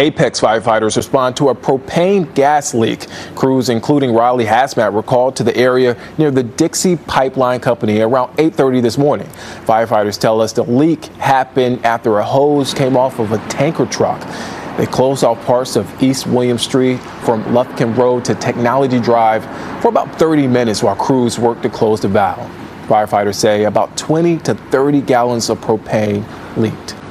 Apex firefighters respond to a propane gas leak. Crews, including Riley Hazmat, were called to the area near the Dixie Pipeline Company around 8:30 this morning. Firefighters tell us the leak happened after a hose came off of a tanker truck. They closed off parts of East William Street from Lufkin Road to Technology Drive for about 30 minutes while crews worked to close the valve. Firefighters say about 20 to 30 gallons of propane leaked.